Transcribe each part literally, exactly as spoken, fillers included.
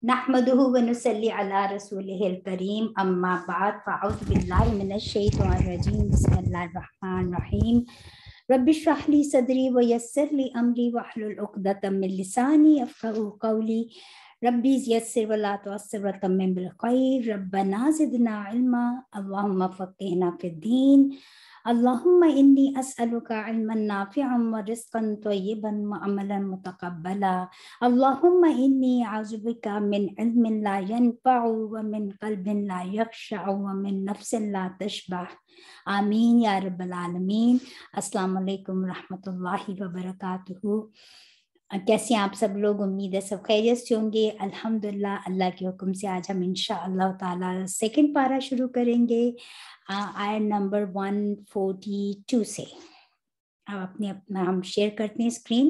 नहमदुहु व नुसल्ली अला रसूलिहिल करीम अम्मा बाद फ़अऊज़ु बिल्लाहि मिनश शैतानिर रजीम बिस्मिल्लाहिर रहमानिर रहीम रब्बि इश्रह ली सदरी व यस्सिर ली अमरी वहलुल उक़दतम मिन लिसानी यफ़क़हू क़ौली रब्बी यस्सिर व ला तुअस्सिर व तम्मिम बिल खैर रब्बना ज़िदना इल्मा अल्लाहुम्मा फ़क़्हिना फ़िद्दीन अल्लाहुम्मा इन्नी अस्अलुका इल्मन नाफ़िअन व रिज़्क़न तय्यिबन व अमलन मुतक़ब्बला अल्लाहुम्मा इन्नी अऊज़ु बिका मिन इल्मिन ला यनफ़अु व मिन क़ल्बिन ला यख़शअउ व मिन नफ़्सिन ला तशबअ आमीन या रब्बल आलमीन। अस्सलाम वालेकुम रहमतुल्लाहि व बरकातुहू। कैसे हैं आप सब लोग? उम्मीद है सब खैरियत से होंगे। अल्हम्दुलिल्लाह, अल्लाह के हुक्म से आज हम इंशाअल्लाह ताला सेकंड पारा शुरू करेंगे आयत नंबर वन फोर्टी टू से। अब अपने अपना हम शेयर करते हैं स्क्रीन।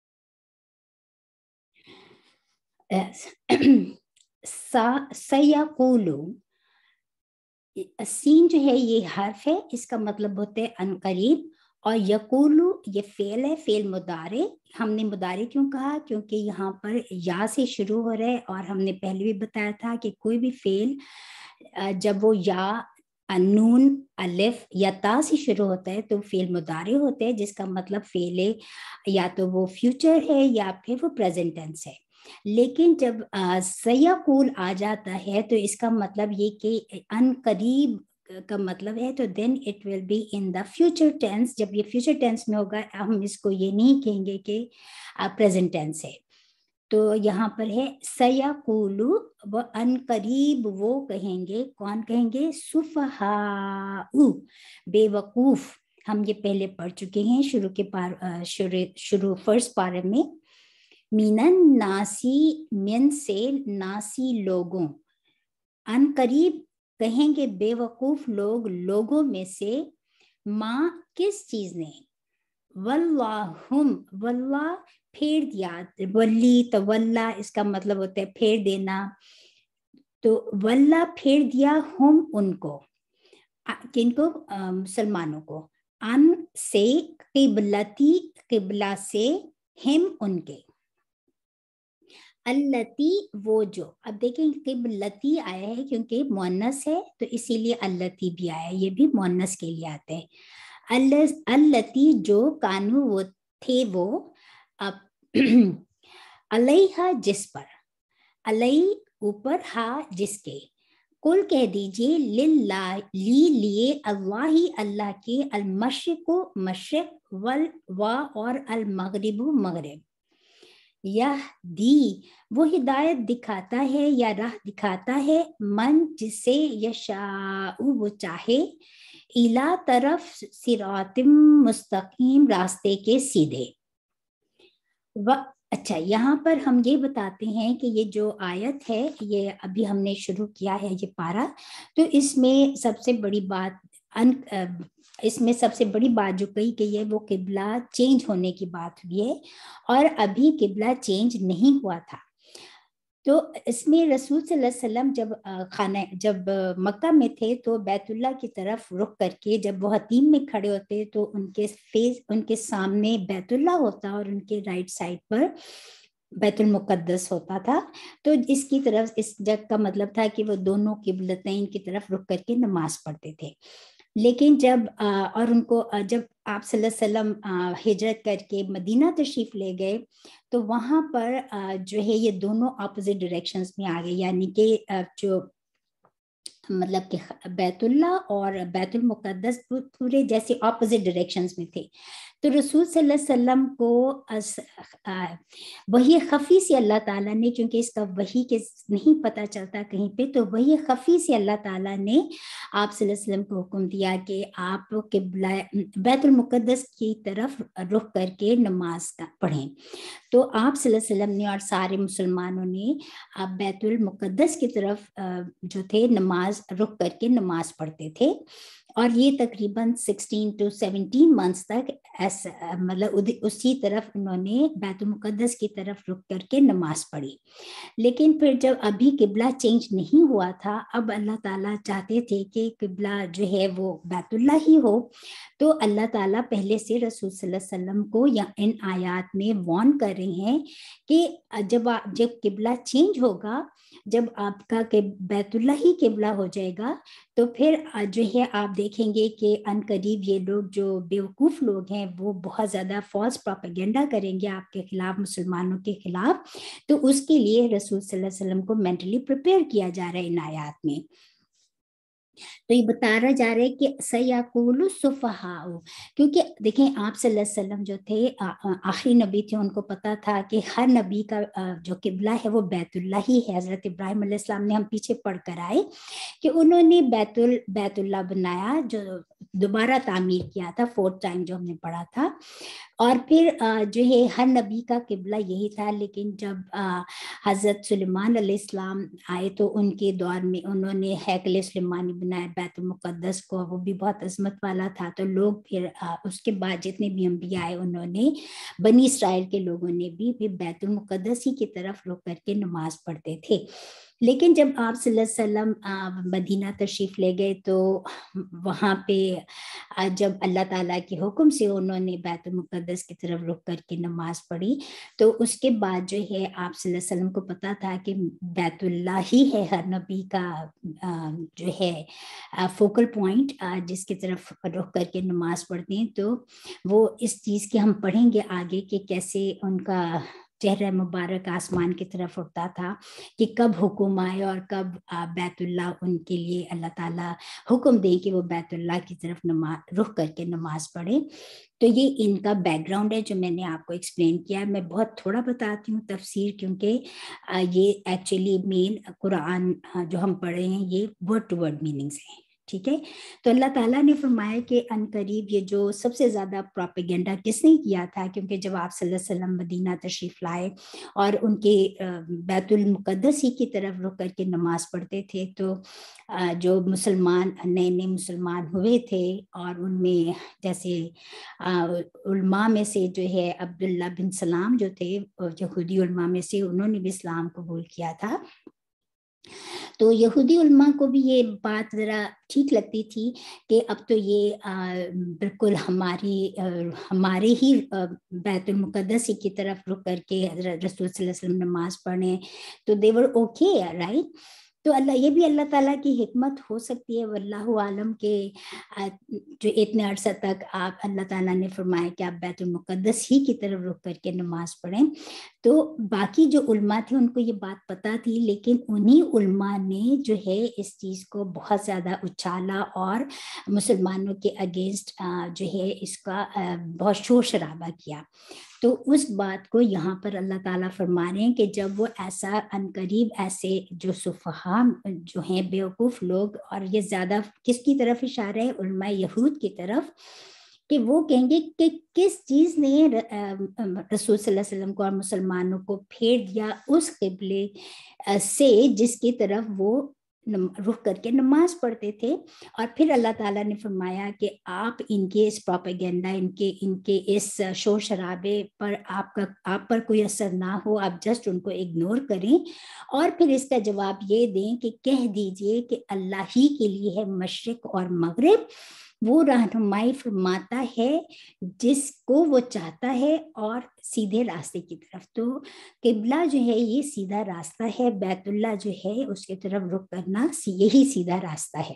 सयक़ूलु, सीन जो है ये हर्फ है, इसका मतलब होता है अनकरीब, और यकूलु ये फेल है, फेल मुदारे। हमने मुदारे क्यों कहा? क्योंकि यहाँ पर या से शुरू हो रहा है, और हमने पहले भी बताया था कि कोई भी फेल जब वो या नून अलिफ या ता से शुरू होता है तो फेल मुदारे होते हैं, जिसका मतलब फेल है या तो वो फ्यूचर है या फिर वो प्रेजेंट टेंस है। लेकिन जब सयक़ूल आ जाता है तो इसका मतलब ये कि अनकरीब का मतलब है, तो then it will be in the future tense. जब ये फ्यूचर टेंस में होगा, हम इसको ये नहीं कहेंगे कि प्रेजेंट टेंस है। तो यहाँ पर है सयक़ूलु, वो अनकरीब वो कहेंगे। कौन कहेंगे? सुफ़हाउ, बेवकूफ। हम ये पहले पढ़ चुके हैं शुरू के पार शुरू शुरू फर्स्ट पारे में। मिनन नासी, मिन से नासी लोगों, अनकरीब कहेंगे बेवकूफ लोग लोगों में से। माँ किस चीज ने? वल्लाहुम, वल्ला फेर दिया, वल्ली तवल्ला इसका मतलब होता है फेर देना। तो वल्ला फेर दिया, हम उनको, किनको? मुसलमानों को। अन से किबलती, किबला से, हिम उनके। अल्लती वो जो, अब देखें किबलती आया है क्योंकि मुअन्नस है, तो इसीलिए अल्लती भी आया है, ये भी मुअन्नस के लिए आते हैं। अल्लती जो, कानू वो थे वो, अब अलैहा जिस पर, अलई ऊपर, हा जिसके। कुल कह दीजिए लिल्ला ली लिए, अल्लाह ही अल्लाह के, अल मशरिक़ु मशरिक़, वल वा और अल मगरिबु मगरिब। यह दी वो हिदायत दिखाता है या राह दिखाता है, मन जिसे यशाउ वो चाहे, इला तरफ सिरातिम मुस्तकीम रास्ते के सीधे। व अच्छा, यहाँ पर हम ये बताते हैं कि ये जो आयत है, ये अभी हमने शुरू किया है ये पारा, तो इसमें सबसे बड़ी बात अन इसमें सबसे बड़ी बात जो कही गई है वो किबला चेंज होने की बात हुई है, और अभी किबला चेंज नहीं हुआ था। तो इसमें रसूल सल्लल्लाहु अलैहि वसल्लम जब खाना जब मक्का में थे तो बैतुल्लाह की तरफ रुख करके जब वो हतीम में खड़े होते तो उनके फेस उनके सामने बैतुल्लाह होता और उनके राइट साइड पर बैतुल मुक़द्दस होता था। तो इसकी तरफ, इस जग का मतलब था कि वो दोनों किबलतैन की तरफ रुख करके नमाज पढ़ते थे। लेकिन जब और उनको जब आप सल्लल्लाहु अलैहि वसल्लम हिजरत करके मदीना तशरीफ ले गए तो वहाँ पर जो है ये दोनों अपोजिट डायरेक्शंस में आ गए, यानी कि जो मतलब कि बैतुल्लाह और बैतुल मुक़द्दस पूरे जैसे ऑपोजिट डायरेक्शंस में थे। तो रसूल सल्लल्लाहु अलैहि वसल्लम को वही खफ़ी से अल्लाह ताला ने, क्योंकि इसका वही के नहीं पता चलता कहीं पे, तो वही खफ़ी से अल्लाह ताला ने आप सल्लल्लाहु अलैहि वसल्लम को हुक्म दिया कि आप किबला बैतुल मुक़द्दस की तरफ रुख करके नमाज का पढ़ें। तो आप सल्लल्लाहु अलैहि वसल्लम ने और सारे मुसलमानों ने आप बैतुल मुक़द्दस की तरफ जो थे नमाज रुख करके नमाज पढ़ते थे। اور یہ تقریباً سکسٹین ٹو سیونٹین منتھس تک ایسا مطلب اسی طرف انہوں نے بیت المقدس کی طرف رک کر کے نماز پڑھی. لیکن پھر جب ابھی قبلہ چینج نہیں ہوا تھا، اب اللہ تعالیٰ چاہتے تھے کہ قبلہ جو ہے وہ بیت اللہ ہی ہو، تو اللہ تعالیٰ پہلے سے رسول صلی اللہ علیہ وسلم کو یا ان آیات میں وارن کر رہے ہیں کہ جب جب قبلہ چینج ہوگا، جب آپ کا بیت اللہ ہی قبلہ ہو جائے گا، تو پھر جو ہے آپ دیکھیں گے کہ ان قریب یہ لوگ جو بیوقوف لوگ ہیں وہ بہت زیادہ فالس پروپیگنڈا کریں گے آپ کے خلاف، مسلمانوں کے خلاف. تو اس کے لیے رسول صلی اللہ علیہ وسلم کو مینٹلی پریپیئر کیا جا رہا ہے ان آیات میں. تو یہ بتایا جا رہا ہے کہ سیقول السفہاء، کیونکہ دیکھیں آپ صلی اللہ علیہ وسلم جو تھے آخری نبی تھے، ان کو پتا تھا کہ ہر نبی کا جو قبلہ ہے وہ بیت اللہ ہی ہے. حضرت ابراہیم علیہ السلام نے ہم پیچھے پڑھ کر آئے کہ انہوں نے بیت ال بیت اللہ بنایا، جو دوبارہ تعمیر کیا تھا فورتھ ٹائم جو ہم نے پڑھا تھا. اور پھر جو ہے ہر نبی کا قبلہ یہی تھا، لیکن جب حضرت سلیمان علیہ السلام آئے تو ان کے دور میں انہوں نے ہیکل سلیمانی بنایا بیت المقدس کو، وہ بھی بہت عظمت والا تھا. تو لوگ پھر اس کے بعد جتنے بھی انبیاء آئے انہوں نے، بنی اسرائیل کے لوگوں نے بھی پھر بیت المقدس ہی کی طرف رک کر کے نماز پڑھتے تھے. لیکن جب آپ صلی اللہ علیہ وسلم مدینہ تشریف لے گئے تو وہاں پہ جب اللہ تعالیٰ کے حکم سے انہوں نے بیت المقدس کی طرف رک کر کے نماز پڑھی، تو اس کے بعد جو ہے آپ صلی اللہ علیہ وسلم کو پتا تھا کہ بیت اللہ ہی ہے ہر نبی کا جو ہے فوکل پوائنٹ جس کی طرف رک کر کے نماز پڑھتے ہیں. تو وہ اس چیز کی ہم پڑھیں گے آگے کہ کیسے ان کا چہرہ مبارک آسمان کی طرف اٹھتا تھا، کہ کب حکم آئے اور کب بیت اللہ ان کے لیے اللہ تعالیٰ حکم دیں کہ وہ بیت اللہ کی طرف نماز رخ کر کے نماز پڑھے. تو یہ ان کا بیک گراؤنڈ ہے جو میں نے آپ کو ایکسپلین کیا. میں بہت تھوڑا بتاتی ہوں تفسیر، کیونکہ یہ ایکچولی مین قرآن جو ہم پڑھ رہے ہیں یہ ورڈ ٹو ورڈ میننگز ہیں. ٹھیک ہے، تو اللہ تعالیٰ نے فرمایا کہ ان قریب یہ جو سب سے زیادہ پروپیگنڈا کس نے کیا تھا، کیونکہ جب آپ صلی اللہ علیہ وسلم مدینہ تشریف لائے اور ان کے بیت المقدس ہی کی طرف رک کر کے نماز پڑھتے تھے، تو جو مسلمان نئے نئے مسلمان ہوئے تھے اور ان میں جیسے علماء میں سے جو ہے عبداللہ بن سلام جو تھے یہودی علماء میں سے، انہوں نے بھی اسلام قبول کیا تھا. تو یہودی علماء کو بھی یہ بات ذرا ٹھیک لگتی تھی کہ اب تو یہ بالکل ہماری ہمارے ہی بیت المقدس کی طرف رک کر کے حضرت رسول صلی اللہ علیہ وسلم نماز پڑھیں، تو they were okay, right؟ تو اللہ یہ بھی اللہ تعالیٰ کی حکمت ہو سکتی ہے، واللہ عالم کے جو اتنے عرصہ تک آپ اللہ تعالیٰ نے فرمایا کہ آپ بیت المقدس ہی کی طرف رک کر کے نماز پڑھیں. تو باقی جو علماء تھے ان کو یہ بات پتہ تھی، لیکن انہی علماء نے جو ہے اس چیز کو بہت زیادہ اچھالا اور مسلمانوں کے اگینسٹ جو ہے اس کا بہت شور شرابہ کیا. تو اس بات کو یہاں پر اللہ تعالیٰ فرما رہے ہیں کہ جب وہ ایسا عنقریب ایسے جو سفہاء جو ہیں بیوقوف لوگ، اور یہ زیادہ کس کی طرف اشارہ ہے؟ علماء یہود کی طرف، کہ وہ کہیں گے کہ کس چیز نے رسول صلی اللہ علیہ وسلم کو اور مسلمانوں کو پھیر دیا اس قبلے سے جس کی طرف وہ رخ کر کے نماز پڑھتے تھے. اور پھر اللہ تعالیٰ نے فرمایا کہ آپ ان کے اس پروپیگنڈا، ان کے ان کے اس شور شرابے پر آپ کا آپ پر کوئی اثر نہ ہو، آپ جسٹ ان کو اگنور کریں. اور پھر اس کا جواب یہ دیں کہ کہہ دیجئے کہ اللہ ہی کے لیے ہے مشرق اور مغرب، وہ رہنمائی فرماتا ہے جس کو وہ چاہتا ہے اور سیدھے راستے کی طرف. تو قبلہ جو ہے یہ سیدھا راستہ ہے، بیت اللہ جو ہے اس کی طرف رخ کرنا یہی سیدھا راستہ ہے.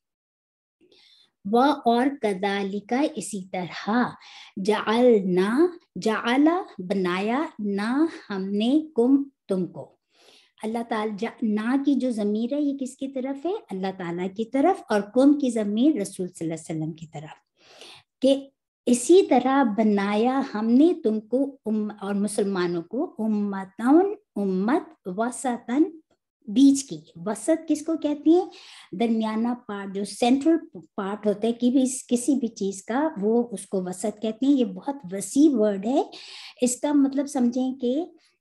وہ اور کذالک اسی طرح جعلنا جعلا بنایا نہ ہم نے کم تم کو. اللہ تعالیٰ نا کی جو ضمیر ہے یہ کس کی طرف ہے؟ اللہ تعالیٰ کی طرف، اور کم کی ضمیر رسول صلی اللہ علیہ وسلم کی طرف، کہ اسی طرح بنایا ہم نے تم کو ام اور مسلمانوں کو امتن امت وسطن بیچ کی. وسط کس کو کہتی ہیں؟ درمیانہ پارٹ، جو سینٹرل پارٹ ہوتا ہے کہ بھی کسی بھی چیز کا، وہ اس کو وسط کہتے ہیں. یہ بہت وسیع ورڈ ہے. اس کا مطلب سمجھیں کہ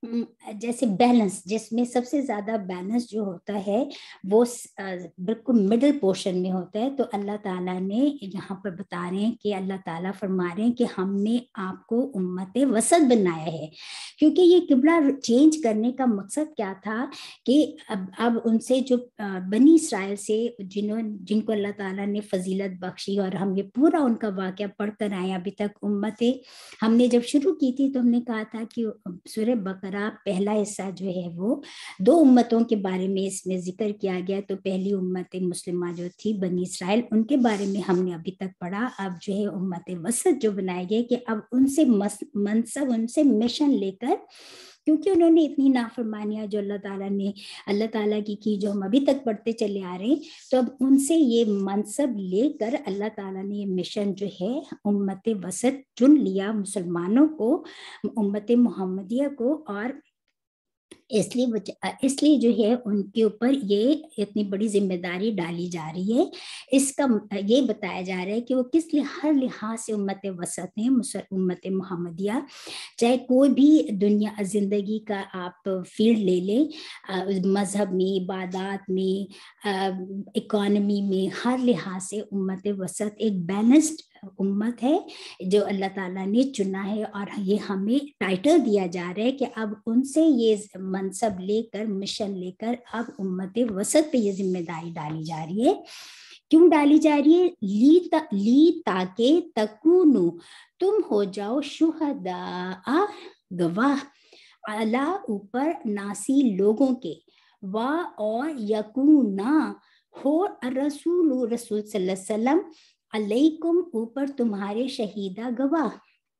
جیسے بیلنس، جس میں سب سے زیادہ بیلنس جو ہوتا ہے وہ بالکل مڈل پورشن میں ہوتا ہے. تو اللہ تعالیٰ نے یہاں پر بتا رہے ہیں کہ اللہ تعالیٰ فرما رہے ہیں کہ ہم نے آپ کو امت وسط بنایا ہے. کیونکہ یہ قبلہ چینج کرنے کا مقصد کیا تھا کہ اب اب ان سے جو بنی اسرائیل سے جنہوں جن کو اللہ تعالیٰ نے فضیلت بخشی، اور ہم یہ پورا ان کا واقعہ پڑھ کر آئے ابھی تک. امتیں ہم نے جب شروع کی تھی تو ہم نے کہا تھا کہ سورہ بقرہ پہلا حصہ جو ہے وہ دو امتوں کے بارے میں اس میں ذکر کیا گیا. تو پہلی امت مسلمہ جو تھی بنی اسرائیل، ان کے بارے میں ہم نے ابھی تک پڑھا. اب جو ہے امت وسط جو بنائے گئے کہ اب ان سے منصب، ان سے مشن لے کر، کیونکہ انہوں نے اتنی نافرمانیاں جو اللہ تعالیٰ نے اللہ تعالیٰ کی کی جو ہم ابھی تک پڑھتے چلے آ رہے ہیں، تو اب ان سے یہ منصب لے کر اللہ تعالیٰ نے یہ مشن جو ہے امت وسط چن لیا، مسلمانوں کو، امت محمدیہ کو. اور اس لیے اس لیے جو ہے ان کے اوپر یہ اتنی بڑی ذمہ داری ڈالی جا رہی ہے. اس کا یہ بتایا جا رہا ہے کہ وہ کس لیے ہر لحاظ سے امت وسط ہیں، امت محمدیہ. چاہے کوئی بھی دنیا زندگی کا آپ فیلڈ لے لیں، مذہب میں، عبادات میں، اکانومی میں، ہر لحاظ سے امت وسط ایک بیلنسڈ امت ہے جو اللہ تعالیٰ نے چنا ہے. اور یہ ہمیں ٹائٹل دیا جا رہا ہے کہ اب ان سے یہ منصب لے کر، مشن لے کر اب امت وسط پہ یہ ذمہ داری ڈالی جا رہی ہے. کیوں ڈالی جا رہی ہے؟ لی تا لی تاکہ تکونو، تم ہو جاؤ، شہداء، گواہ، علی، اوپر، ناسی، لوگوں کے، وا، اور، یکونا، ہو، الرسول، رسول صلی اللہ علیہ وسلم، علیکم، اوپر تمہارے، شہیدہ، گواہ.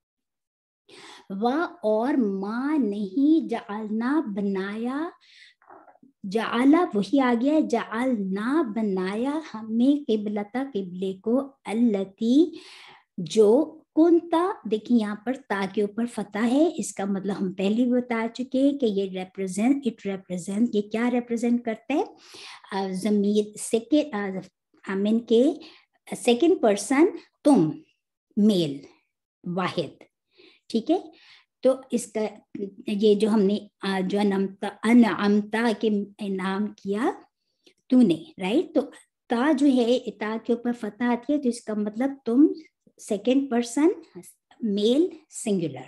و، اور، ما، نہیں، جعلنا، بنایا، جعلا وہی آ گیا، جعلنا، بنایا ہم نے، قبلتا، قبلے کو، التی، جو، کنتا، دیکھیں یہاں پر تا کے اوپر فتح ہے. اس کا مطلب ہم پہلے بھی بتا چکے ہیں کہ یہ ریپرزینٹ اٹ ریپرزینٹ یہ کیا ریپرزینٹ کرتا ہے؟ ضمیر سیکنڈ امین کے سیکنڈ پرسن، تم، میل، واحد. ٹھیک ہے. تو اس کا یہ جو ہم نے جو انعمتا انعمتا کے انعام کیا تو نے، رائٹ. تو تا جو ہے تا کے اوپر فتح آتی ہے، تو اس کا مطلب تم سیکنڈ پرسن میل سنگولر.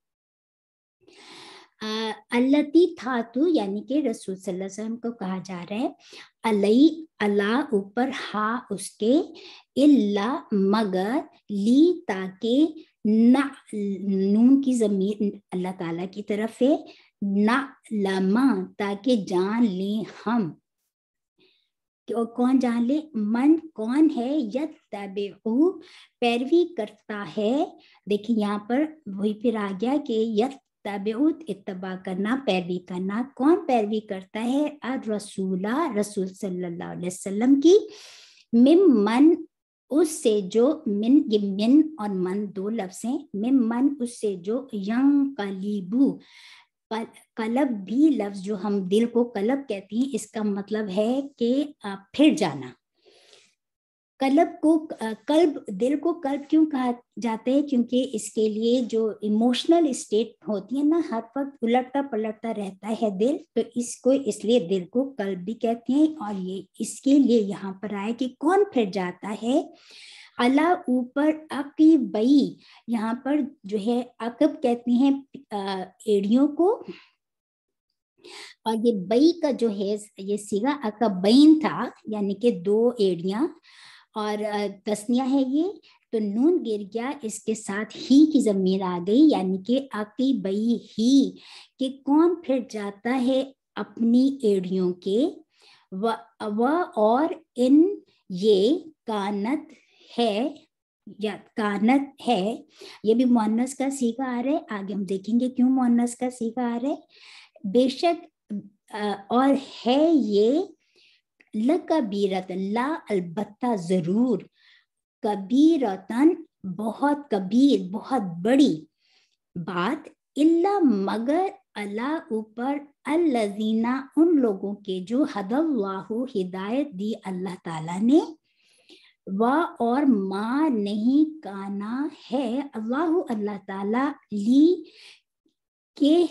التی، تھا تو، یعنی کہ رسول صلی اللہ علیہ وسلم کو کہا جا رہا ہے، علی، اللہ، اوپر، ہا، اس کے، اللہ، مگر، لی، تاکہ، نہ، نون کی ضمیر اللہ تعالیٰ کی طرف ہے، نہ، لما، تاکہ جان لیں ہم. اور کون جان لے؟ من، کون ہے، یتبعو، پیروی کرتا ہے. دیکھیں یہاں پر وہی پھر آ گیا کہ یتبعو، اتباع کرنا، پیروی کرنا. کون پیروی کرتا ہے؟ الرسول، رسول صلی اللہ علیہ وسلم کی، ممن، اس سے جو، من، یہ من اور من دو لفظ ہیں، ممن، اس سے جو، ینقلبو، قلب بھی لفظ جو ہم دل کو قلب کہتے ہیں، اس کا مطلب ہے کہ پھر جانا. قلب کو، قلب، دل کو قلب کیوں کہا جاتا ہے؟ کیونکہ اس کے لیے جو ایموشنل اسٹیٹ ہوتی ہے نا، ہر وقت الٹتا پلٹتا رہتا ہے دل، تو اس کو اس لیے دل کو قلب بھی کہتے ہیں. اور یہ اس کے لیے یہاں پر آئے کہ کون پھر جاتا ہے، اللہ، اوپر، عقبئی، یہاں پر جو ہے عقب کہتے ہیں ایڑیوں کو، اور یہ بئی کا جو ہے یہ صیغہ عقبین تھا، یعنی کہ دو ایڑیاں، اور تسنیہ ہے یہ، تو نون گر گیا، اس کے ساتھ ہی کی ضمیر آ گئی، یعنی کہ عقبئی ہی، کہ کون پھر جاتا ہے اپنی ایڑیوں کے، و، اور، ان، یہ، کانت ہے، یا کانت ہے، یہ بھی مؤنث کا صیغہ آ رہا ہے. آگے ہم دیکھیں گے کیوں مؤنث کا صیغہ آ رہا ہے. بے شک، اور ہے یہ، لکبیرۃ، لا، البتہ، ضرور، کبیرۃن، بہت کبیر، بہت بڑی بات، الا، مگر، اللہ، اوپر، الذین، ان لوگوں کے جو، ہد اللہ، ہدایت دی اللہ تعالیٰ نے، و، اور، ما، نہیں، کانا ہے، اللہ، اللہ تعالیٰ، لی، کے،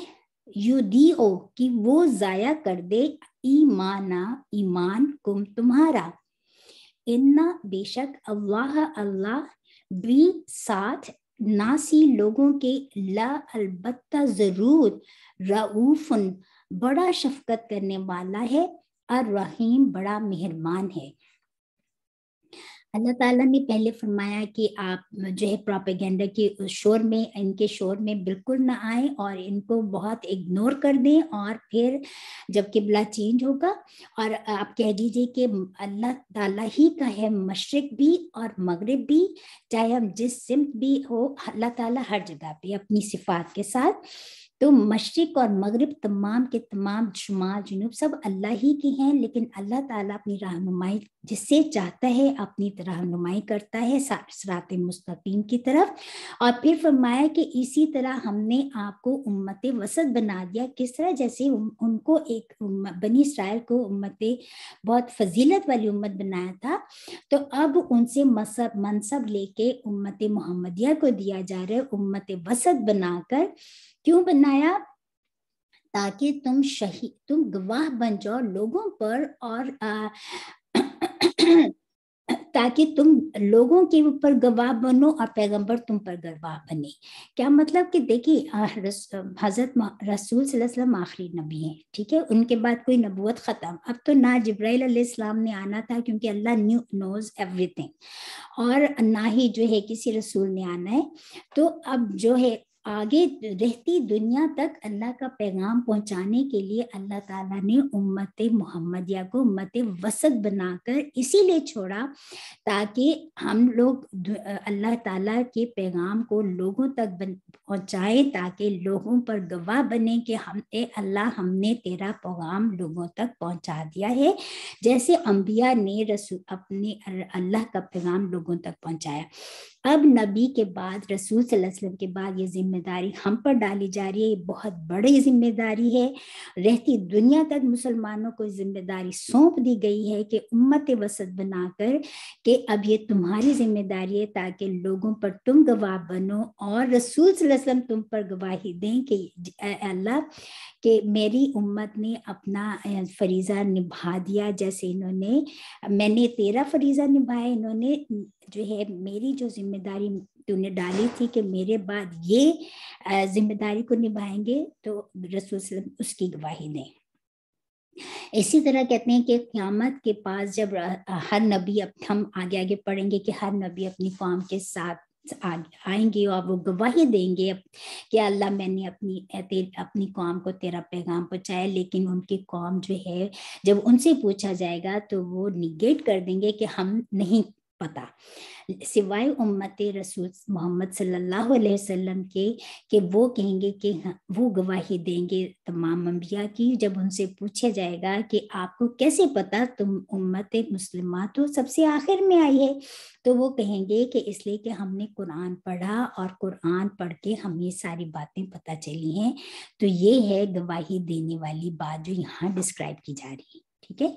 युदीओ कि वो जाया कर दे ईमाना ईमान कुम तुम्हारा, इन्ना बेशक अल्लाह अल्लाह भी साथ नासी लोगों के ला अलबत्ता जरूर रऊफुन बड़ा शफकत करने वाला है, और रहीम बड़ा मेहरबान है। अल्लाह ताला ने पहले फरमाया कि आप जो है प्रोपेगेंडा के शोर में, इनके शोर में बिल्कुल ना आए और इनको बहुत इग्नोर कर दें, और फिर जब किबला चेंज होगा और आप कह दीजिए कि अल्लाह ताला ही का है मशरिक भी और मगरिब भी, चाहे हम जिस सिमत भी हो, अल्लाह ताला हर जगह पे अपनी सिफात के साथ। तो मशरिक और मगरिब तमाम के तमाम, शुमाल जुनूब सब अल्लाह ही की हैं, लेकिन अल्लाह ताला अपनी रहनुमाई जिससे चाहता है अपनी रहनुमाई करता है सिरात मुस्तकीम की तरफ। और फिर फरमाया कि इसी तरह हमने आपको उम्मत वसत बना दिया। किस तरह? जैसे उन, उनको एक बनी इसराइल को उम्मत बहुत फजीलत वाली उम्मत बनाया था, तो अब उनसे मसब मनसब लेके उम्मत मोहम्मदिया को दिया जा रहा है उम्मत वसत बनाकर। क्यों बनाया? ताकि तुम शहीद तुम गवाह बन जाओ लोगों पर, और आ, ताकि तुम लोगों के ऊपर गवाह बनो और पैगंबर तुम पर गवाह बने। क्या मतलब कि देखिए हजरत रसूल सल्लल्लाहु अलैहि वसल्लम आखिरी नबी हैं, ठीक है, उनके बाद कोई नबूवत खत्म। अब तो ना जिब्राइल अलैहिस्सलाम ने आना था, क्योंकि अल्लाह न्यू नोज एवरीथिंग, और ना ही जो है किसी रसूल ने आना है। तो अब जो है आगे रहती दुनिया तक अल्लाह का पैगाम पहुंचाने के लिए अल्लाह ताला ने उम्मत मोहम्मदिया को उम्मत वसत बनाकर इसीलिए छोड़ा, ताकि हम लोग अल्लाह ताला के पैगाम को लोगों तक पहुंचाए, ताकि लोगों पर गवाह बने कि हम ए अल्लाह हमने तेरा पैगाम लोगों तक पहुंचा दिया है, जैसे अंबिया ने रसूल अपने अल्लाह का पैगाम लोगों तक पहुंचाया। अब नबी के बाद, रसूल सल्लल्लाहु अलैहि वसल्लम के बाद ये जिम्मेदारी हम पर डाली जा रही है। ये बहुत बड़ी जिम्मेदारी है, रहती दुनिया तक मुसलमानों को जिम्मेदारी सौंप दी गई है कि उम्मत वसत बनाकर कि अब ये तुम्हारी जिम्मेदारी है, ताकि लोगों पर तुम गवाह बनो और रसूल सल्लल्लाहु अलैहि वसल्लम तुम पर गवाही दें कि अल्लाह कि मेरी उम्मत ने अपना फरीज़ा निभा दिया, जैसे इन्होंने मैंने तेरा फरीज़ा निभाया, इन्होंने जो है मेरी जो जिम्मेदारी तूने डाली थी कि मेरे बाद ये जिम्मेदारी को निभाएंगे, तो रसूल सल्लल्लाहु अलैहि वसल्लम उसकी गवाही दें। इसी तरह कहते हैं कि क़यामत के पास जब हर नबी, अब हम आगे आगे पढ़ेंगे कि हर नबी अपनी कौम के साथ आएंगे और वो गवाही देंगे कि अल्लाह मैंने अपनी अपनी कौम को तेरा पैगाम पहुंचाया, लेकिन उनकी कौम जो है जब उनसे पूछा जाएगा तो वो निगेट कर देंगे कि हम नहीं पता, सिवाय उम्मत रसूल मोहम्मद सल्लल्लाहु अलैहि वसल्लम के कि वो कहेंगे कि वो गवाही देंगे तमाम अंबिया की। जब उनसे पूछा जाएगा कि आपको कैसे पता तुम उम्मत मुस्लिमा तो सबसे आखिर में आई है, तो वो कहेंगे कि इसलिए कि हमने कुरान पढ़ा और कुरान पढ़ के हमें सारी बातें पता चली हैं। तो ये है गवाही देने वाली बात जो यहाँ डिस्क्राइब की जा रही है, ठीक है।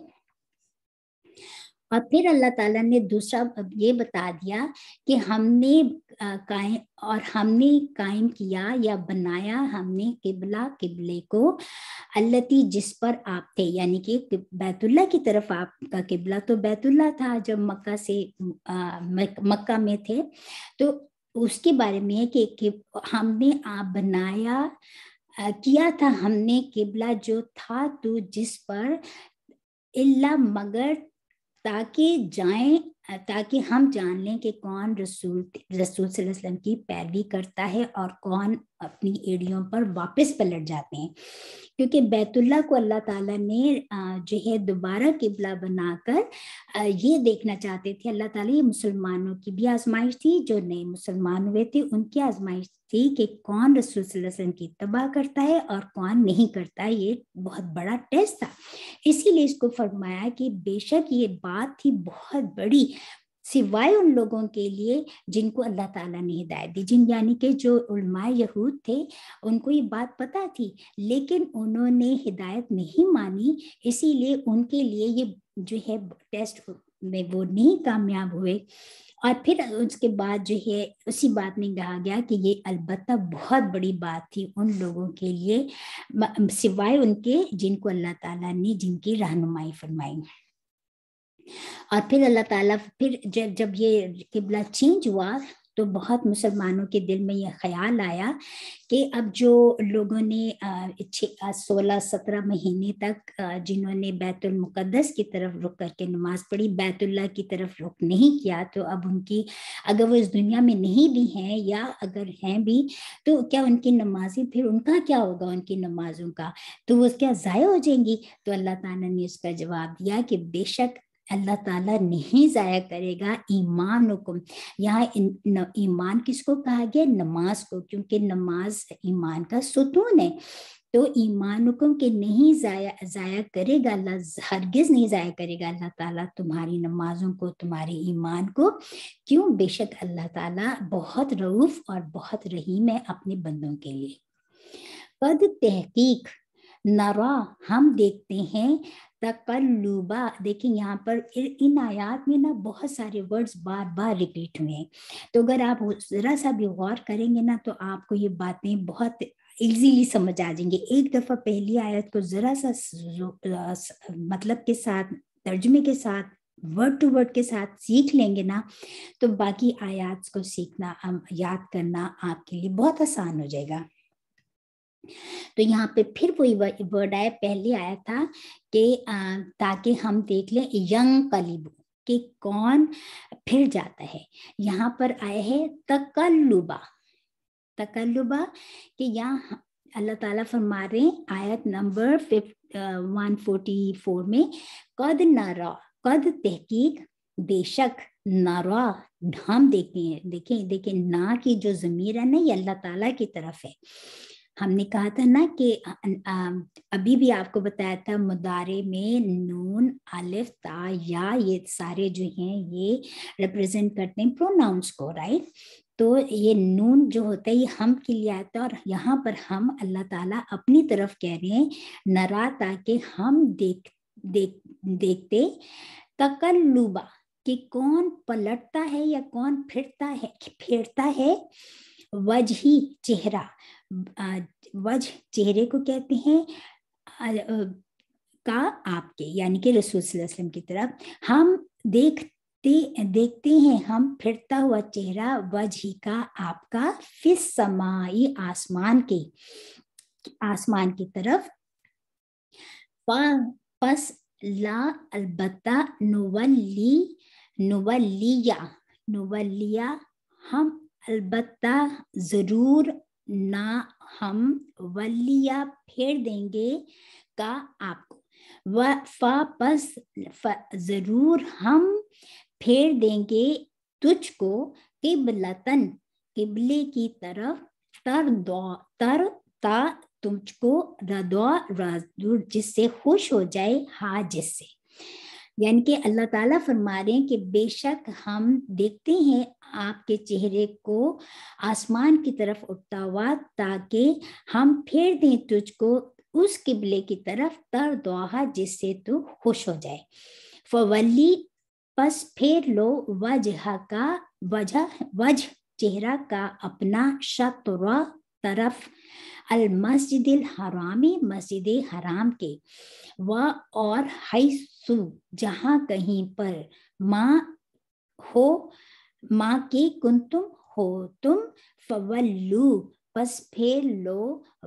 और फिर अल्लाह ताला ने दूसरा ये बता दिया कि हमने कायम और हमने कायम किया या बनाया हमने किबला किबले को, अल्लती जिस पर आप थे, यानी कि बैतुल्ला की तरफ आपका किबला तो बैतुल्ला था जब मक्का से आ, मक्का में थे, तो उसके बारे में है कि, कि हमने आप बनाया आ, किया था हमने किबला जो था तो जिस पर इल्ला मगर ताकि जाएं ताकि हम जान लें कि कौन रसूल रसूल सल्लल्लाहु अलैहि वसल्लम की पैरवी करता है और कौन अपनी एड़ियों पर वापस पलट जाते हैं। क्योंकि बैतुल्ला को अल्लाह ताला ने जो है दोबारा किबला बनाकर ये देखना चाहते थे अल्लाह ताला, ये मुसलमानों की भी आजमाइश थी, जो नए मुसलमान हुए थे उनकी आजमाइश थी कि कौन रसूल सल्लल्लाहु अलैहि वसल्लम की इत्तबा करता है और कौन नहीं करता। ये बहुत बड़ा टेस्ट था, इसीलिए इसको फरमाया कि बेशक ये बात थी बहुत बड़ी, सिवाय उन लोगों के लिए जिनको अल्लाह ताला ने हिदायत दी, जिन यानी कि जो उलमाए यहूद थे उनको ये बात पता थी लेकिन उन्होंने हिदायत नहीं मानी, इसीलिए उनके लिए ये जो है टेस्ट میں وہ نہیں کامیاب ہوئے. اور پھر اس کے بعد جو ہے اسی بات میں کہا گیا کہ یہ البتہ بہت بڑی بات تھی ان لوگوں کے لیے سوائے ان کے جن کو اللہ تعالیٰ نے جن کی رہنمائی فرمائی. اور پھر اللہ تعالیٰ پھر جب جب یہ قبلہ چینج ہوا تو بہت مسلمانوں کے دل میں یہ خیال آیا کہ اب جو لوگوں نے سولہ سترہ مہینے تک جنہوں نے بیت المقدس کی طرف رخ کر کے نماز پڑھی، بیت اللہ کی طرف رخ نہیں کیا، تو اب ان کی اگر وہ اس دنیا میں نہیں بھی ہیں یا اگر ہیں بھی تو کیا ان کی نمازیں پھر ان کا کیا ہوگا، ان کی نمازوں کا تو وہ کیا ضائع ہو جائیں گی؟ تو اللہ تعالیٰ نے اس کا جواب دیا کہ بے شک اللہ تعالیٰ نہیں ضائع کرے گا ایمان حکم. یہاں ایمان کس کو کہا گیا؟ نماز کو، کیونکہ نماز ایمان کا ستون ہے. تو ایمان حکم کے نہیں ضائع ضائع کرے گا اللہ، ہرگز نہیں ضائع کرے گا اللہ تعالیٰ تمہاری نمازوں کو، تمہارے ایمان کو. کیوں؟ بے شک اللہ تعالیٰ بہت رؤوف اور بہت رحیم ہے اپنے بندوں کے لیے. قد تحقیق نرا ہم دیکھتے ہیں، تقلبا، دیکھیں یہاں پر ان آیات میں نا بہت سارے ورڈز بار بار ریپیٹ ہوئے ہیں. تو اگر آپ ذرا سا بھی غور کریں گے نا تو آپ کو یہ باتیں بہت ایزیلی سمجھ آ جائیں گے. ایک دفعہ پہلی آیت کو ذرا سا مطلب کے ساتھ، ترجمے کے ساتھ، ورڈ ٹو ورڈ کے ساتھ سیکھ لیں گے نا تو باقی آیات کو سیکھنا، یاد کرنا آپ کے لیے بہت آسان ہو جائے گا. تو یہاں پہ پھر وہی ورڈ آیا، پہلے آیا تھا کہ تاکہ ہم دیکھ لیں ینگ قلیبو کہ کون پھر جاتا ہے. یہاں پر آیا ہے تقلبا، تقلبا کہ یہاں اللہ تعالیٰ فرما رہے ہیں آیت نمبر ون فورٹی فور میں، قد نرا، قد تحقیق بے شک، نرا ہم دیکھتے ہیں. دیکھیں دیکھیں نا کی جو ضمیر ہے نا یہ اللہ تعالیٰ کی طرف ہے. ہم نے کہا تھا نا کہ ابھی بھی آپ کو بتایا تھا مضارع میں نون، الف، تا، یا یہ سارے جو ہیں یہ ریپرزینٹ کرتے ہیں پروناؤنس کو، رائٹ. تو یہ نون جو ہوتا ہے یہ ہم کے لیے آتا ہے، اور یہاں پر ہم اللہ تعالیٰ اپنی طرف کہہ رہے ہیں نرا، تاکہ ہم دیکھ دیکھ دیکھتے تقلبا کہ کون پلٹتا ہے یا کون پھرتا ہے پھرتا ہے وجہی چہرہ. وجہ چہرے کو کہتے ہیں کا آپ کے، یعنی کہ رسول صلی اللہ علیہ وسلم کی طرف ہم دیکھتے دیکھتے ہیں ہم پھرتا ہوا چہرہ وجہ کا آپ کا، فی السمائی آسمان کے، آسمان کی طرف. پس لا البتہ نولی نولیا نولیا ہم البتہ ضرور نہ ہم ولیا پھیر دیں گے کا آپ کو، و فا پس ضرور ہم پھیر دیں گے تجھ کو قبلتن قبلے کی طرف، تر دو تر تا تجھ کو، ردوا رازدور جس سے خوش ہو جائے، ہاں جس سے. یعنی کہ اللہ تعالیٰ فرما رہے ہیں کہ بے شک ہم دیکھتے ہیں آپ کے چہرے کو آسمان کی طرف اٹھتا ہوا تاکہ ہم پھیر دیں تجھ کو اس قبلے کی طرف، تر دعا جس سے تو خوش ہو جائے. فولی پس پھیر لو وجہ کا، وجہ وجہ چہرہ کا اپنا، شطر طرف، المسجد الحرامی مسجد حرام کے، و اور حیث جہاں کہیں پر، ماں ہو ماں کی کنتم ہو تم، فولو پس پھیر لو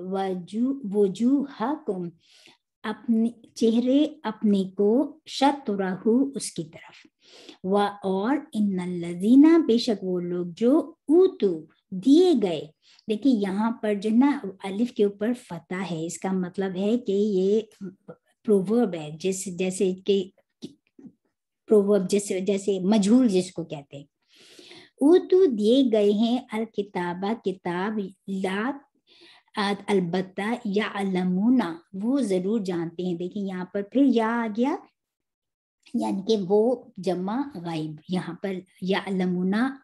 وجوہکم اپنے چہرے اپنے کو، شطرہ اس کی طرف. و اور ان الذین بے شک وہ لوگ جو اوتو دیے گئے. دیکھیں یہاں پر جو نا الف کے اوپر فتح ہے، اس کا مطلب ہے کہ یہ پروورب ہے، جس جیسے کہ پروورب جیسے جیسے مجہول جس کو کہتے ہیں. اوتو دیے گئے ہیں، الکتابہ کتاب، لا البتہ یعلمون وہ ضرور جانتے ہیں. دیکھیں یہاں پر پھر یا آ گیا، یعنی کہ وہ جمع غائب، یہاں پر یعلمون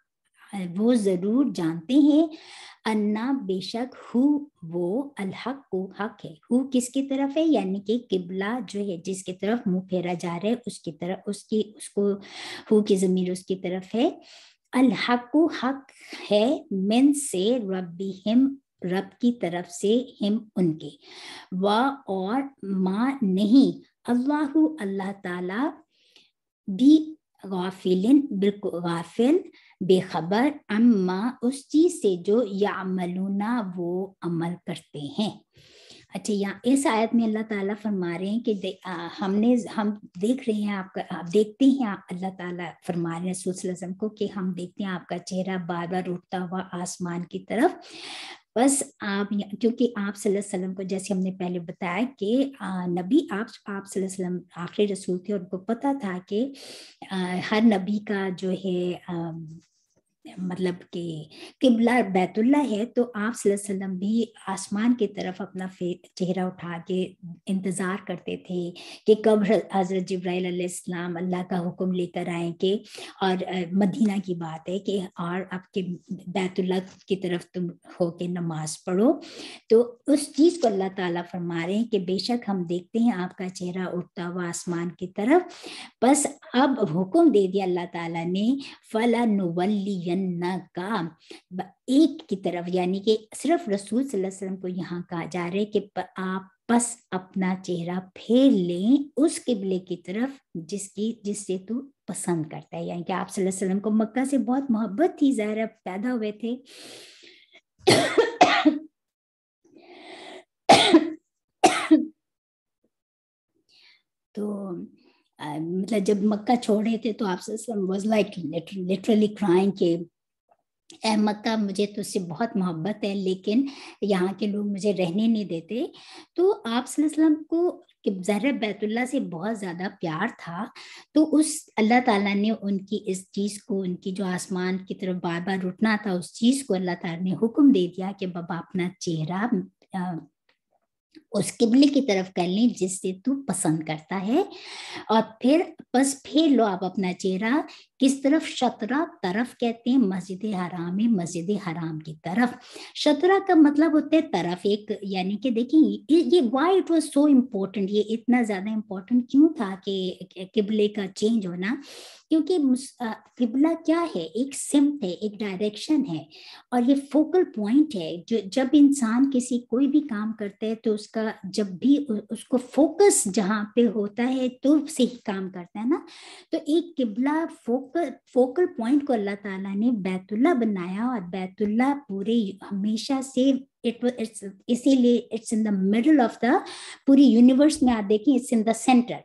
وہ ضرور جانتے ہیں انا بے شک ہو وہ الحق کو حق ہے. ہو کس کی طرف ہے؟ یعنی کہ قبلہ جو ہے جس کی طرف منہ پھیرا جا رہا ہے اس کی طرف اس کی اس کو ہو کی ضمیر اس کی طرف ہے. الحق کو حق ہے من سے ربہم رب کی طرف سے ہم ان کے. و اور ما نہیں اللہ اللہ تعالی بھی غافلن بالکل غافل بے خبر اما اس چیز سے جو یعملون وہ عمل کرتے ہیں. اچھا یہاں اس آیت میں اللہ تعالیٰ فرما رہے ہیں کہ ہم نے ہم دیکھ رہے ہیں آپ کا آپ دیکھتے ہیں آپ اللہ تعالیٰ فرما رہے ہیں رسول صلی اللہ علیہ وسلم کو کہ ہم دیکھتے ہیں آپ کا چہرہ بار بار اٹھتا ہوا آسمان کی طرف. بس آپ کیونکہ آپ صلی اللہ علیہ وسلم کو جیسے ہم نے پہلے بتایا کہ نبی آپ آپ صلی اللہ علیہ وسلم آخری رسول تھے، ان کو پتہ تھا کہ ہر نبی کا جو ہے مطلب کہ قبلہ بیت اللہ ہے، تو آپ صلی اللہ علیہ وسلم بھی آسمان کی طرف اپنا چہرہ اٹھا کے انتظار کرتے تھے کہ کب حضرت جبرائیل علیہ السلام اللہ کا حکم لے کر آئیں کہ اور مدینہ کی بات ہے کہ اور آپ کے بیت اللہ کی طرف تم ہو کے نماز پڑھو. تو اس چیز کو اللہ تعالیٰ فرما رہے ہیں کہ بے شک ہم دیکھتے ہیں آپ کا چہرہ اٹھتا ہوا آسمان کی طرف. بس اب حکم دے دیا اللہ تعالیٰ نے فَلَنُوَلِّيَنَّكَ ایک کی طرف، یعنی کہ صرف رسول صلی اللہ علیہ وسلم کو یہاں کہا جا رہا ہے کہ آپ بس اپنا چہرہ پھیر لیں اس قبلے کی طرف جس کی جس سے تو پسند کرتا ہے. یعنی کہ آپ صلی اللہ علیہ وسلم کو مکہ سے بہت محبت تھی، ظاہر پیدا ہوئے تھے تو مطلب جب مکہ چھوڑے تھے تو آپ صلی اللہ علیہ وسلم was like literally crying کہ اے مکہ مجھے تو اس سے بہت محبت ہے لیکن یہاں کے لوگ مجھے رہنے نہیں دیتے. تو آپ صلی اللہ علیہ وسلم کو ظاہر بیت اللہ سے بہت زیادہ پیار تھا، تو اس اللہ تعالیٰ نے ان کی اس چیز کو، ان کی جو آسمان کی طرف بار بار اٹھنا تھا اس چیز کو اللہ تعالیٰ نے حکم دے دیا کہ بابا اپنا چہرہ اس قبلے کی طرف کر لیں جس سے تو پسند کرتا ہے. اور پھر بس پھیر لو آپ اپنا چہرہ کس طرف؟ شطرہ طرف کہتے ہیں مسجد حرام میں، مسجد حرام کی طرف. شطرہ کا مطلب ہوتا ہے طرف ایک، یعنی کہ دیکھیں یہ why it was so important, یہ اتنا زیادہ امپورٹنٹ کیوں تھا کہ قبلے کا چینج ہونا؟ کیونکہ قبلہ کیا ہے؟ ایک سمت ہے، ایک ڈائریکشن ہے اور یہ فوکل پوائنٹ ہے. جو جب انسان کسی کوئی بھی کام کرتا ہے تو اس کا جب بھی اس کو فوکس جہاں پہ ہوتا ہے تو صحیح کام کرتا ہے نا. تو ایک قبلہ فوکل فوکل پوائنٹ کو اللہ تعالیٰ نے بیت اللہ بنایا اور بیت اللہ پورے ہمیشہ سے اسی لیے it's in the middle of the پوری یونیورس میں آپ دیکھیں اٹس ان دا سینٹر.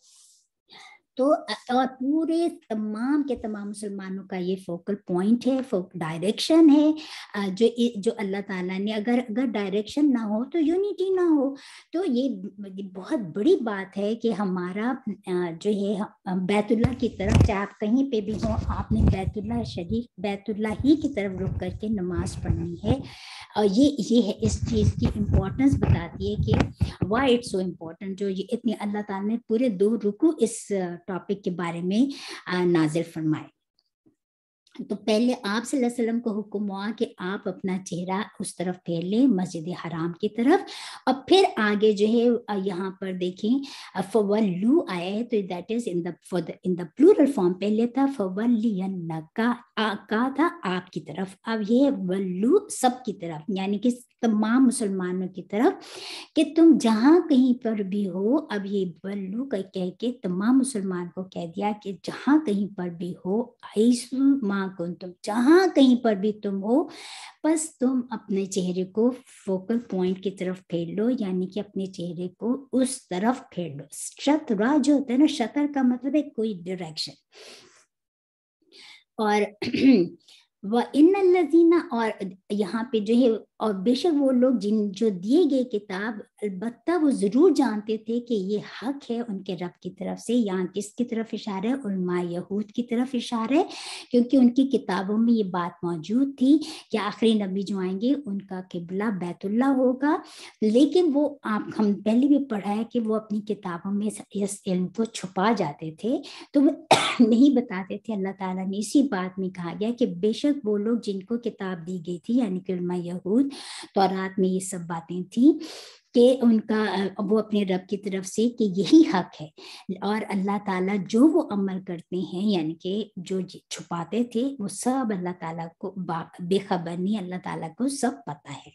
تو اور پورے تمام کے تمام مسلمانوں کا یہ فوکل پوائنٹ ہے، ڈائریکشن ہے جو جو اللہ تعالیٰ نے، اگر اگر ڈائریکشن نہ ہو تو یونٹی نہ ہو. تو یہ بہت بڑی بات ہے کہ ہمارا جو ہے بیت اللہ کی طرف، چاہے آپ کہیں پہ بھی ہوں، آپ نے بیت اللہ شریف بیت اللہ ہی کی طرف رک کر کے نماز پڑھنی ہے. اور یہ یہ ہے اس چیز کی امپورٹنس بتاتی ہے کہ وائی اٹس سو امپورٹنٹ. جو یہ اتنی اللہ تعالیٰ نے پورے دو رکوع اس ٹاپک کے بارے میں نازل فرمائے. تو پہلے آپ صلی اللہ علیہ وسلم کو حکم ہوا کہ آپ اپنا چہرہ اس طرف پھیر لیں مسجد حرام کی طرف. اور پھر آگے جو ہے یہاں پر دیکھیں فولو آیا ہے تو that is in the in the plural form. پہلے تھا فولینکا کا تھا آپ کی طرف، اب یہ ہے ولو سب کی طرف، یعنی کہ تمام مسلمانوں کی طرف کہ تم جہاں کہیں پر بھی ہو. اب یہ ولو کا کہہ کے تمام مسلمان کو کہہ دیا کہ جہاں کہیں پر بھی ہو، ایسو ماں کن تم جہاں کہیں پر بھی تم ہو، بس تم اپنے چہرے کو فوکل پوائنٹ کی طرف پھیر لو، یعنی کہ اپنے چہرے کو اس طرف پھیر لو. شطرہ جو ہوتا ہے نا، شطر کا مطلب ہے کوئی ڈائریکشن. اور وَإِنَّ الَّذِينَ اور یہاں پہ جو ہے اور بے شک وہ لوگ جن جو دیے گئے کتاب، البتہ وہ ضرور جانتے تھے کہ یہ حق ہے ان کے رب کی طرف سے. یہاں کس کی طرف اشارہ ہے؟ علماء یہود کی طرف اشارہ ہے، کیونکہ ان کی کتابوں میں یہ بات موجود تھی کہ آخری نبی جو آئیں گے ان کا قبلہ بیت اللہ ہوگا. لیکن وہ آپ ہم پہلے بھی پڑھا ہے کہ وہ اپنی کتابوں میں اس علم کو چھپا جاتے تھے، تو وہ نہیں بتاتے تھے. اللہ تعالیٰ نے اسی بات میں کہا گیا کہ بے شک شک وہ لوگ جن کو کتاب دی گئی تھی یعنی کہ علماء یہود، تورات میں یہ سب باتیں تھیں کہ ان کا وہ اپنے رب کی طرف سے کہ یہی حق ہے، اور اللہ تعالیٰ جو وہ عمل کرتے ہیں یعنی کہ جو چھپاتے تھے وہ سب اللہ تعالیٰ کو بے خبر نہیں، اللہ تعالیٰ کو سب پتہ ہے۔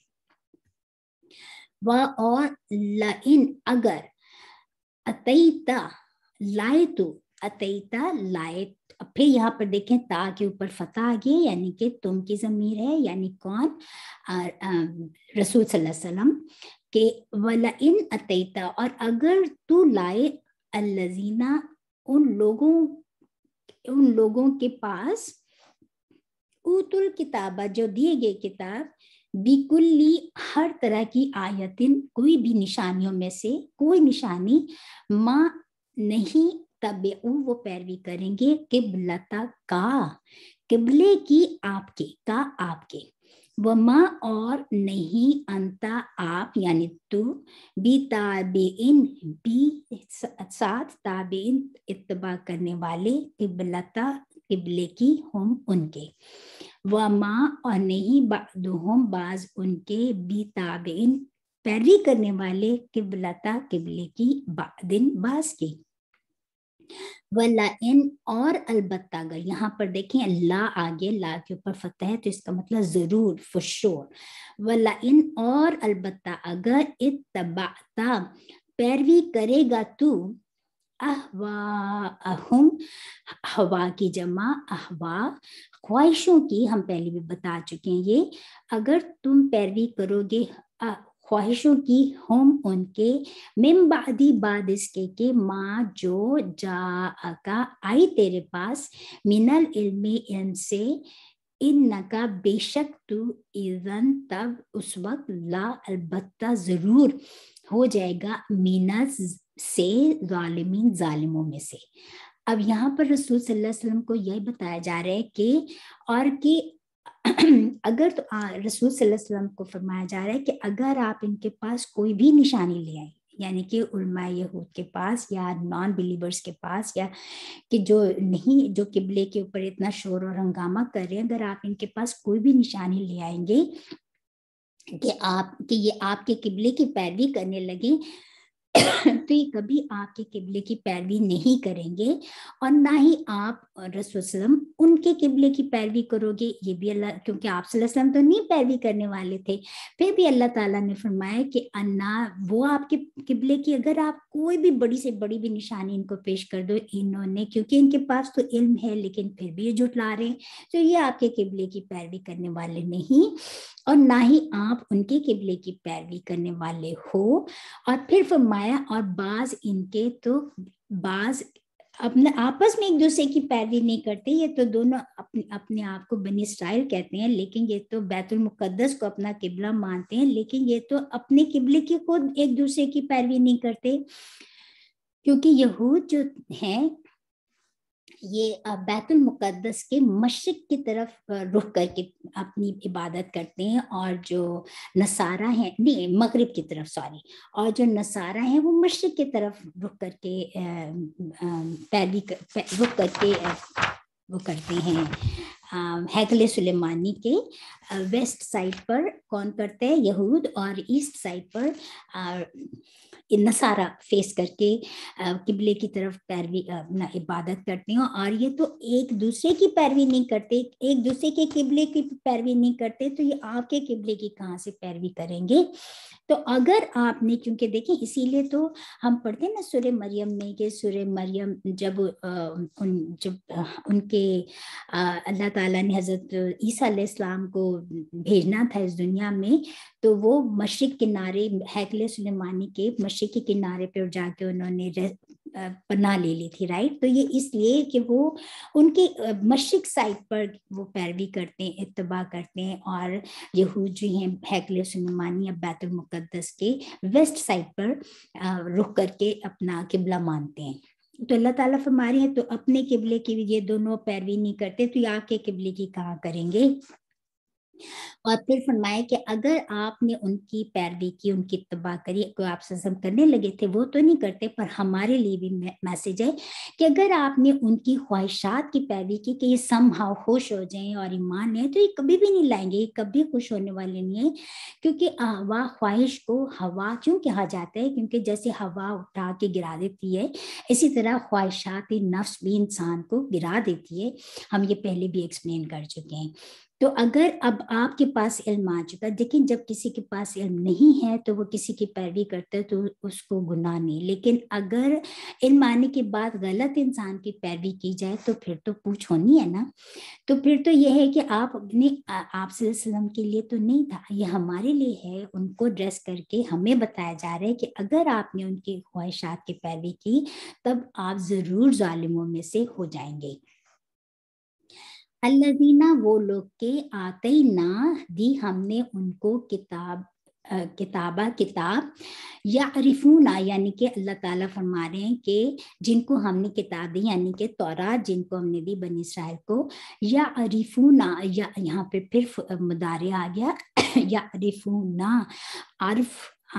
وہ اور لئن اگر اتیتا لائے تو اتیتا لائے، پھر یہاں پر دیکھیں تا کے اوپر فتح آ گئی یعنی کہ تم کی ضمیر ہے، یعنی کون؟ رسول صلی اللہ علیہ وسلم، کہ وَلَئِنْ أَتَيْتَ، اور اگر تو لائے الَّذِينَ ان لوگوں ان لوگوں کے پاس اوتوا الکتاب جو دیے گئے کتاب، بِكُلِّ ہر طرح کی آیتن کوئی بھی نشانیوں میں سے کوئی نشانی، ما نہیں تبعو وہ پیروی کریں گے، قبلتا کا قبلے کی آپ کے کا آپ کے، وما اور نہیں انتا آپ یعنی تو، بی تابعین بھی ساتھ تابعین اتباع کرنے والے، قبلتا قبلے کی ہم ان کے، وما اور نہیں بعدہم بعض ان کے، بی تابعین پیروی کرنے والے، قبلتا قبلے کی بعدن بعض کی، وَلَئِنْ اور البتہ اگر، یہاں پر دیکھیں لا آگے لا کے اوپر فتح ہے تو اس کا مطلب ضرور for sure، وَلَئِنْ اور البتہ اگر اتبعتا پیروی کرے گا تو، اہواءہم ہوا کی جمع اہوا خواہشوں کی، ہم پہلے بھی بتا چکے ہیں یہ، اگر تم پیروی کرو گے خواہشوں کی، ہم ان کے، من بعدی بعد اس کے کہ ما جو جاءکا آئی تیرے پاس، من العلم علم سے، انکا بے شک تو، اذن تب اس وقت، لا البتہ ضرور ہو جائے گا، مینت سے ظالمین ظالموں میں سے۔ اب یہاں پر رسول صلی اللہ علیہ وسلم کو یہ بتایا جا رہا ہے کہ اور کہ اگر تو رسول صلی اللہ علیہ وسلم کو فرمایا جا رہا ہے کہ اگر آپ ان کے پاس کوئی بھی نشانی لے آئیں، یعنی کہ علماء یہود کے پاس یا نان بلیورز کے پاس، یا کہ جو نہیں جو قبلے کے اوپر اتنا شور اور ہنگامہ کر رہے ہیں، اگر آپ ان کے پاس کوئی بھی نشانی لے آئیں گے کہ آپ کہ یہ آپ کے قبلے کی پیروی کرنے لگیں تو یہ کبھی آپ کے قبلے کی پیروی نہیں کریں گے، اور نہ ہی آپ رسول صلی اللہ علیہ وسلم ان کے قبلے کی پیروی کرو گے، یہ بھی اللہ، کیونکہ آپ صلی اللہ علیہ وسلم تو نہیں پیروی کرنے والے تھے، پھر بھی اللہ تعالیٰ نے فرمایا کہ انا وہ آپ کے قبلے کی اگر آپ کوئی بھی بڑی سے بڑی بھی نشانی ان کو پیش کر دو، انہوں نے کیونکہ ان کے پاس تو علم ہے لیکن پھر بھی یہ جھٹلا رہے ہیں، تو یہ آپ کے قبلے کی پیروی کرنے والے نہیں، اور نہ ہی آپ ان کے قبلے کی پیروی کرنے والے ہو۔ اور پھر فرمایا اور بعض ان کے تو بعض اپنے آپس میں ایک دوسرے کی پیروی نہیں کرتے، یہ تو دونوں اپنے اپنے آپ کو بنی اسرائیل کہتے ہیں، لیکن یہ تو بیت المقدس کو اپنا قبلہ مانتے ہیں، لیکن یہ تو اپنے قبلے کی خود ایک دوسرے کی پیروی نہیں کرتے، کیونکہ یہود جو ہیں یہ بیت المقدس کے مشرق کی طرف رخ کر کے اپنی عبادت کرتے ہیں، اور جو نصارہ ہیں نہیں مغرب کی طرف سوری اور جو نصارہ ہیں وہ مشرق کی طرف رخ کر کے پیروی رخ کر کے وہ کرتے ہیں، ہیکل سلیمانی کے ویسٹ سائڈ پر کون کرتے ہیں؟ یہود، اور ایسٹ سائڈ پر نصارہ فیس کر کے قبلے کی طرف پیروی عبادت کرتے ہیں، اور یہ تو ایک دوسرے کی پیروی نہیں کرتے، ایک دوسرے کے قبلے کی پیروی نہیں کرتے، تو یہ آپ کے قبلے کی کہاں سے پیروی کریں گے؟ تو اگر آپ نے، کیونکہ دیکھیں اسی لیے تو ہم پڑھتے ہیں نا سورہ مریم میں کہ سورہ مریم جب ان جب ان کے اللہ تعالیٰ نے حضرت عیسیٰ علیہ السلام کو بھیجنا تھا اس دنیا میں، تو وہ مشرق کنارے ہیکل سلیمانی کے مشرقی کنارے پہ جا کے انہوں نے پناہ لے لی تھی، رائٹ؟ تو یہ اس لیے کہ وہ ان کی مشرق سائڈ پر وہ پیروی کرتے ہیں، اتباع کرتے ہیں، اور یہود جو ہیں ہیکل سلیمانی یا بیت المقدس کے ویسٹ سائڈ پر رخ کر کے اپنا قبلہ مانتے ہیں۔ تو اللہ تعالیٰ فرما رہے ہیں تو اپنے قبلے کی یہ دونوں پیروی نہیں کرتے، تو یہ آپ کے قبلے کی کہاں کریں گے؟ اور پھر فرمایا کہ اگر آپ نے ان کی پیروی کی، ان کی اتباع کری، کوئی آپ سے کرنے لگے تھے وہ تو نہیں کرتے، پر ہمارے لیے بھی میسج ہے کہ اگر آپ نے ان کی خواہشات کی پیروی کی کہ یہ سم ہاؤ خوش ہو جائیں اور ایمان لیں، تو یہ کبھی بھی نہیں لائیں گے، یہ کبھی خوش ہونے والے نہیں ہیں، کیونکہ ہوا خواہش کو ہوا کیوں کہا جاتا ہے؟ کیونکہ جیسے ہوا اٹھا کے گرا دیتی ہے، اسی طرح خواہشات نفس بھی انسان کو گرا دیتی ہے، ہم یہ پہلے بھی ایکسپلین کر چکے ہیں۔ تو اگر اب آپ کے پاس علم آ چکا، لیکن جب کسی کے پاس علم نہیں ہے تو وہ کسی کی پیروی کرتا ہے تو اس کو گناہ نہیں، لیکن اگر علم آنے کے بعد غلط انسان کی پیروی کی جائے تو پھر تو پوچھ ہونی ہے نا۔ تو پھر تو یہ ہے کہ آپ اپنے آپ صلی اللہ علیہ وسلم کے لیے تو نہیں تھا، یہ ہمارے لیے ہے، ان کو ڈریس کر کے ہمیں بتایا جا رہا ہے کہ اگر آپ نے ان کی خواہشات کی پیروی کی تب آپ ضرور ظالموں میں سے ہو جائیں گے۔ الذین وہ لوگ کے آتینا دی ہم نے ان کو کتاب کتابہ کتاب، یعرفون یعنی کہ اللہ تعالیٰ فرما رہے ہیں کہ جن کو ہم نے کتاب دی یعنی کہ تورات جن کو ہم نے دی بنی اسرائیل کو، یعرفون یا یہاں پہ پھر مضارع آ گیا، یعرفون عرف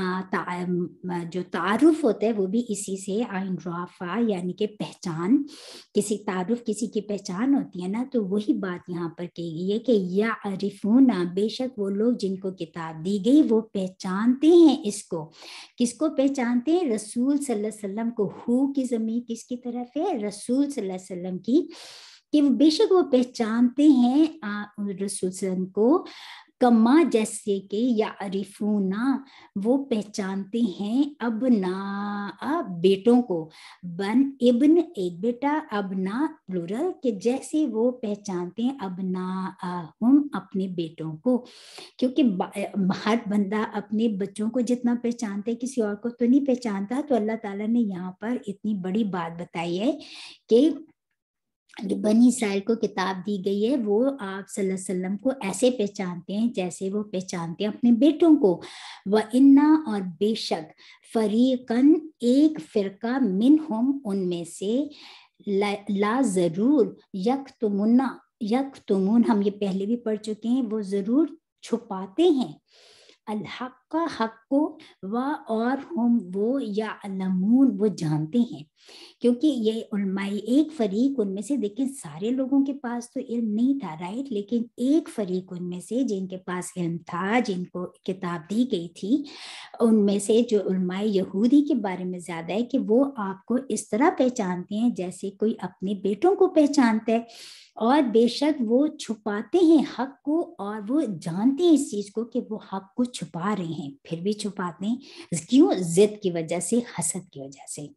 جو تعارف ہوتا ہے وہ بھی اسی سے عین رافع یعنی کہ پہچان، کسی تعارف کسی کی پہچان ہوتی ہے نا، تو وہی بات یہاں پر کہی گئی ہے کہ یعرفون بے شک وہ لوگ جن کو کتاب دی گئی وہ پہچانتے ہیں اس کو، کس کو پہچانتے ہیں؟ رسول صلی اللہ علیہ وسلم کو، ہو کی ضمیر کس کی طرف ہے؟ رسول صلی اللہ علیہ وسلم کی، کہ بے شک وہ پہچانتے ہیں رسول صلی اللہ علیہ وسلم کو، کما جیسے کہ یعرفون وہ پہچانتے ہیں ابنا بیٹوں کو، بن ابن ایک بیٹا، ابنا پلورل، کہ جیسے وہ پہچانتے ہیں ابنا ہم اپنے بیٹوں کو، کیونکہ ہر بندہ اپنے بچوں کو جتنا پہچانتا ہے کسی اور کو تو نہیں پہچانتا، تو اللہ تعالیٰ نے یہاں پر اتنی بڑی بات بتائی ہے کہ جو بنی اسرائیل کو کتاب دی گئی ہے وہ آپ صلی اللہ علیہ وسلم کو ایسے پہچانتے ہیں جیسے وہ پہچانتے ہیں اپنے بیٹوں کو، وَإِنَّا اور بے شک، فریقاً ایک فرقہ، منہم ان میں سے، لا ضرور، یکتمون یکتمون ہم یہ پہلے بھی پڑھ چکے ہیں، وہ ضرور چھپاتے ہیں، الحق کا حق کو، و اور ہم وہ یعلمون وہ جانتے ہیں، کیونکہ یہ علماء ایک فریق ان میں سے، دیکھیں سارے لوگوں کے پاس تو علم نہیں تھا رائٹ، لیکن ایک فریق ان میں سے جن کے پاس علم تھا، جن کو کتاب دی گئی تھی، ان میں سے جو علماء یہودی کے بارے میں زیادہ ہے کہ وہ آپ کو اس طرح پہچانتے ہیں جیسے کوئی اپنے بیٹوں کو پہچانتا ہے، اور بے شک وہ چھپاتے ہیں حق کو، اور وہ جانتے ہیں اس چیز کو کہ وہ حق کو چھپا رہے ہیں، پھر بھی چھپاتے ہیں کیوں؟ ضد کی وجہ سے، حسد کی وجہ سے۔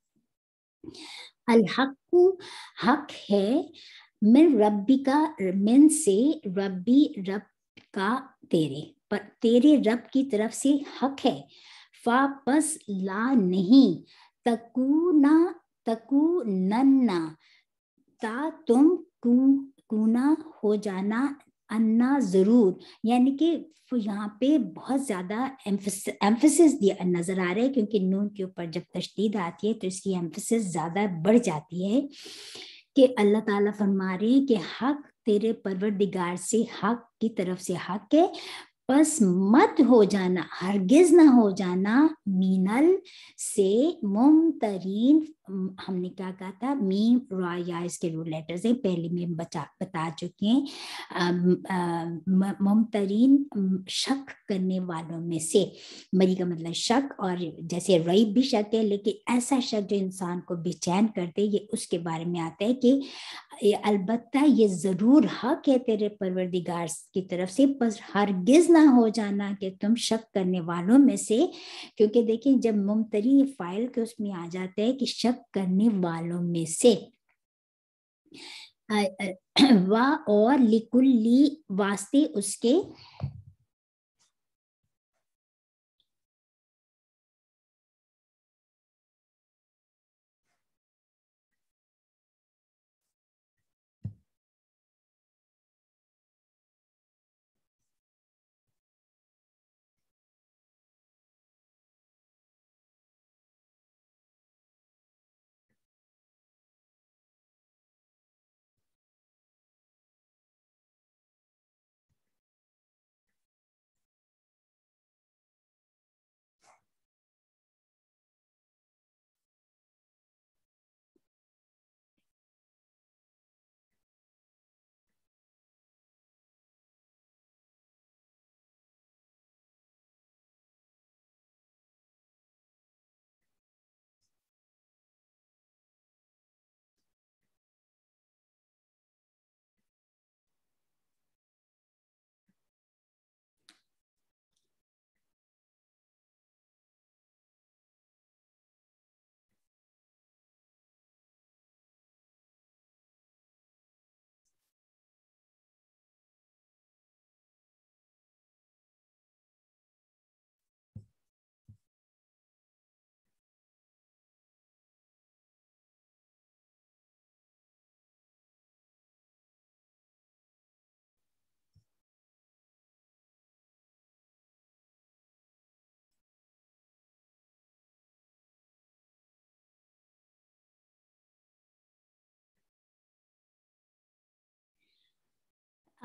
الحق حق ہے، من ربی کا من سے، ربی رب کا تیرے پر، تیرے رب کی طرف سے حق ہے، فا پس لا نہیں، تکونا تکوننا تا تم کونا ہو جانا، انا ضرور، یعنی کہ یہاں پہ بہت زیادہ ایمفیسس دیا نظر آ رہا ہے، کیونکہ نون کے اوپر جب تشدید آتی ہے تو اس کی ایمفیسس زیادہ بڑھ جاتی ہے، کہ اللہ تعالیٰ فرما رہے ہیں کہ حق تیرے پروردگار سے، حق کی طرف سے حق ہے، پس مت ہو جانا، ہرگز نہ ہو جانا، مینل سے، ممترین، ہم نے کیا کہا تھا، میم را یا اس کے رول لیٹرز ہیں پہلے میں بچا بتا چکے ہیں، ممترین شک کرنے والوں میں سے، مری کا مطلب شک، اور جیسے ریب بھی شک ہے، لیکن ایسا شک جو انسان کو بے چین کرتے، یہ اس کے بارے میں آتا ہے کہ البتہ یہ ضرور حق ہے تیرے پروردگار کی طرف سے، بس ہرگز نہ ہو جانا کہ تم شک کرنے والوں میں سے، کیونکہ دیکھیں جب ممتری فائل کے اس میں آ جاتا ہے کہ شک کرنے والوں میں سے، وا اور لکلی واسطے اس کے،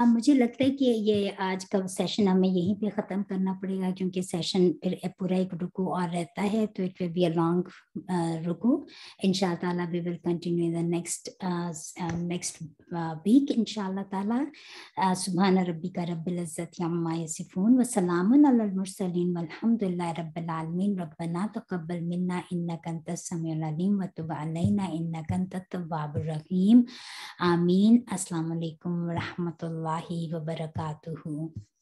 اب مجھے لگتا ہے کہ یہ آج کا سیشن ہمیں یہیں پہ ختم کرنا پڑے گا کیونکہ سیشن پھر پورا ایک رکو اور رہتا ہے تو it will be a long رکو. ان شاء اللہ تعالیٰ we will continue the next next week ان شاء اللہ تعالیٰ. سبحان ربک رب العزت عما یصفون وسلام علی المرسلین والحمد للہ رب العالمین. ربنا تقبل منا انک انت السمیع العلیم وتب علینا انک انت التواب الرحیم. آمین. السلام علیکم ورحمۃ اللہ وبرکاتہ.